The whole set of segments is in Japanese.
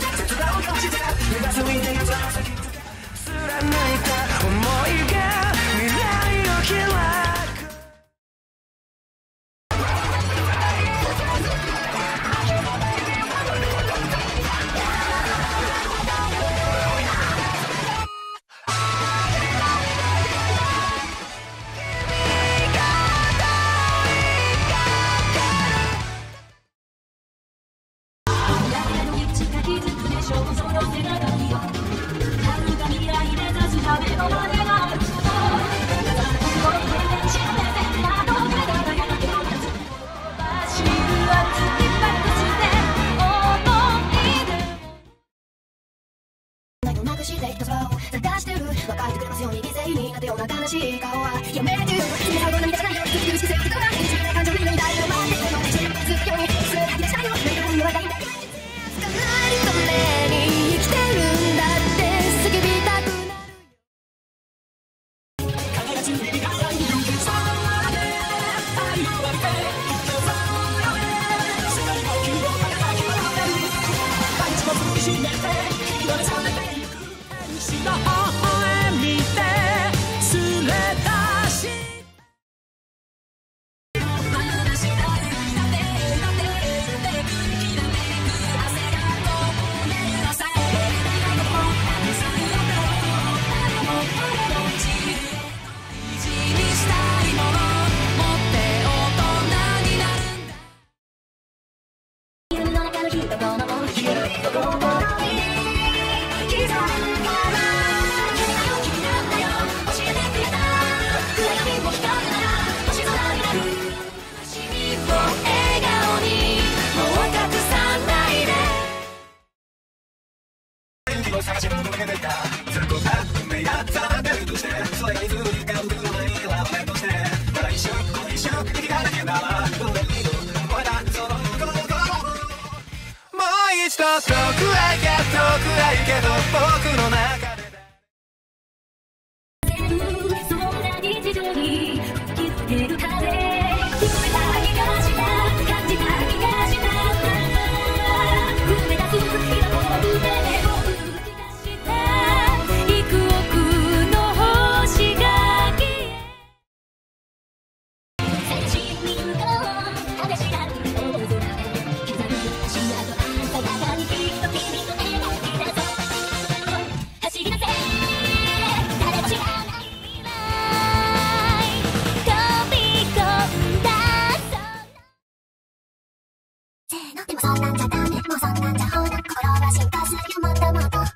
切断を閉じて目がついてやつら先貫いた想いが未来を開く探してる分かってくれますように犠牲になったような悲しい顔はやめてよ君はこんな見たくないよ苦しくせきとな自分で感情に抱いてる待ってこの一瞬ずっとようにすぐ吐き出したいよ目のにはないんだ捕まりとめに生きてるんだって叫びたくなるよ輝きに光る空で愛を浴びて空へ世界の希望が輝きを浴びる毎日も踏みしめて言われそうで下を見てすれ出し探し求めていたそれこそ運命や定めるとしてそれがいつか来るのにラーメンとしてただ一瞬この一瞬息ができるならどれにいる俺だその心もう一度遠くへ行けど僕の中でそんな日常に吹きつける風聞こえた気がした感じた気がした踏み出す日の僕でそんなんじゃダメ、もうそんなんじゃほら心は進化するよもっともっと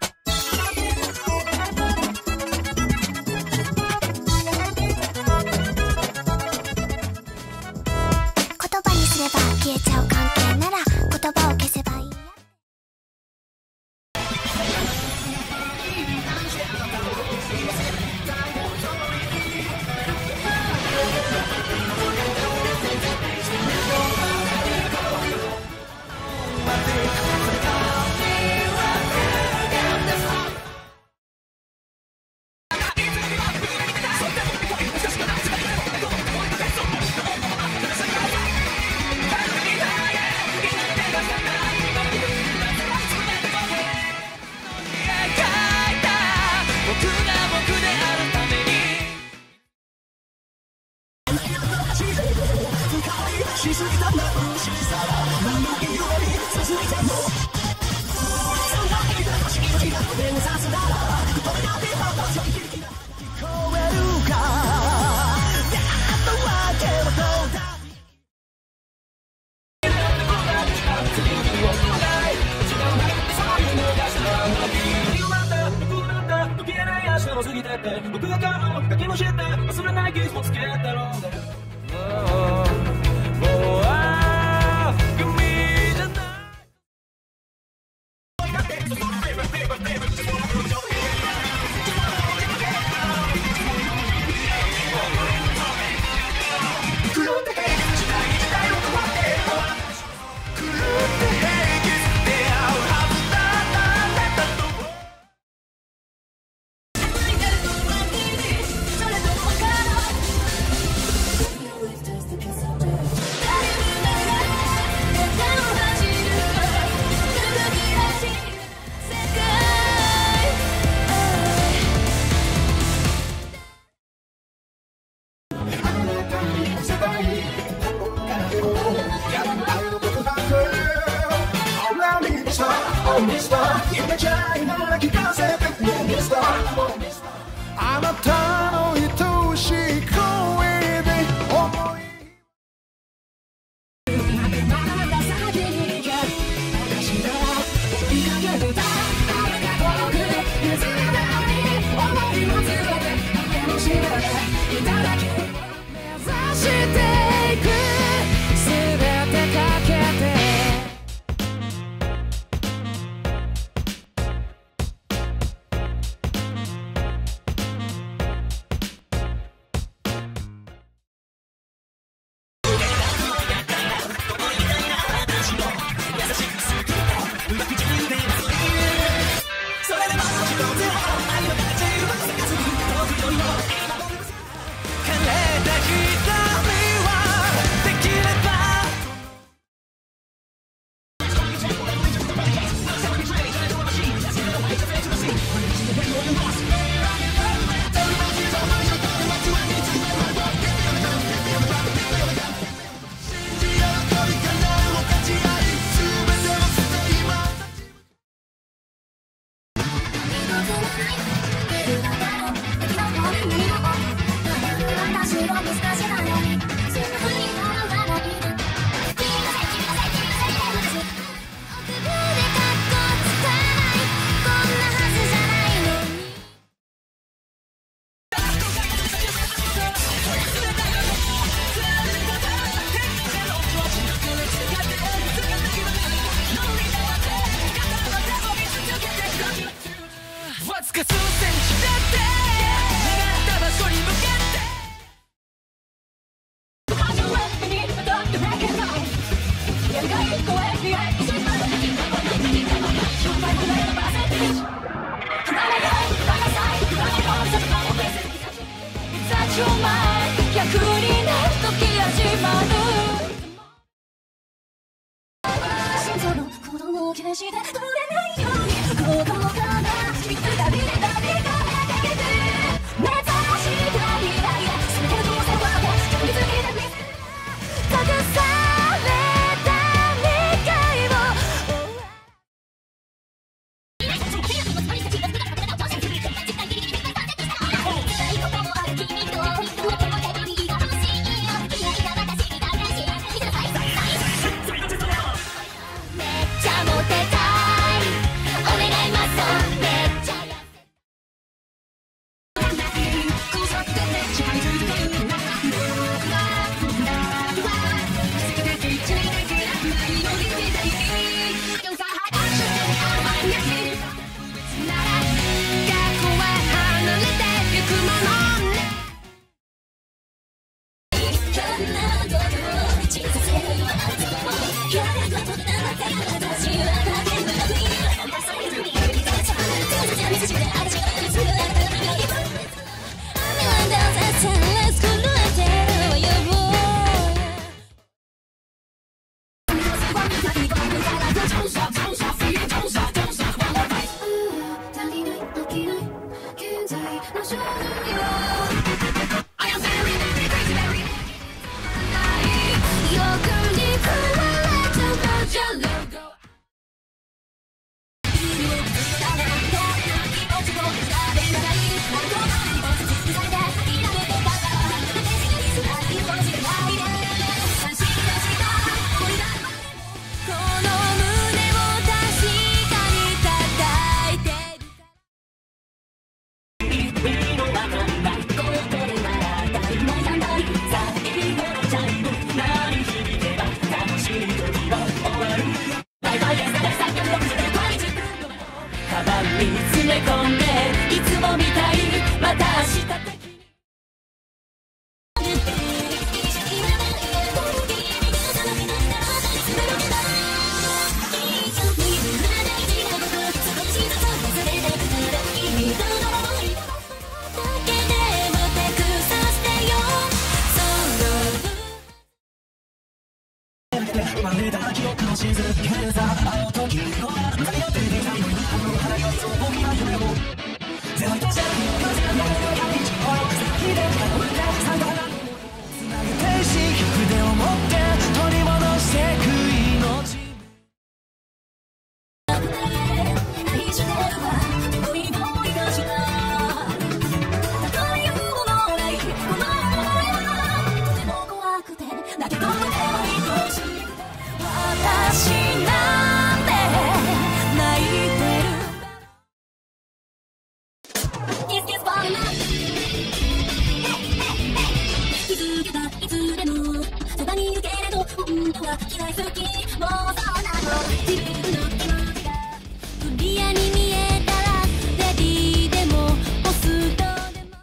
言葉にすれば消えちゃう関係なら言葉を消せばいいしすぎたんだしさら何の理由に続いてもそんな日が星の日が目指すならこれが出た場所に聞こえるかやっとわけはどうだ過ぎてって僕が買うだけの知って忘れない傷もつけたろうね夢じゃ今聞かせてミスターあなたの愛しい声で思いわずか数センチだって願った場所に向け逆になる時始まる心臓の鼓動を気にして取れないように心からいつか見れたりが出てくる目指した未来へ全ての世話で確実に見せる託された願いを詰め込んでいつもみたいまた明日取り戻してく命嫌い好きもうそうなの自分の気持ちがクリアに見えたらレディーでもホストでも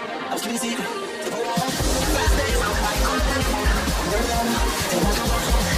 I was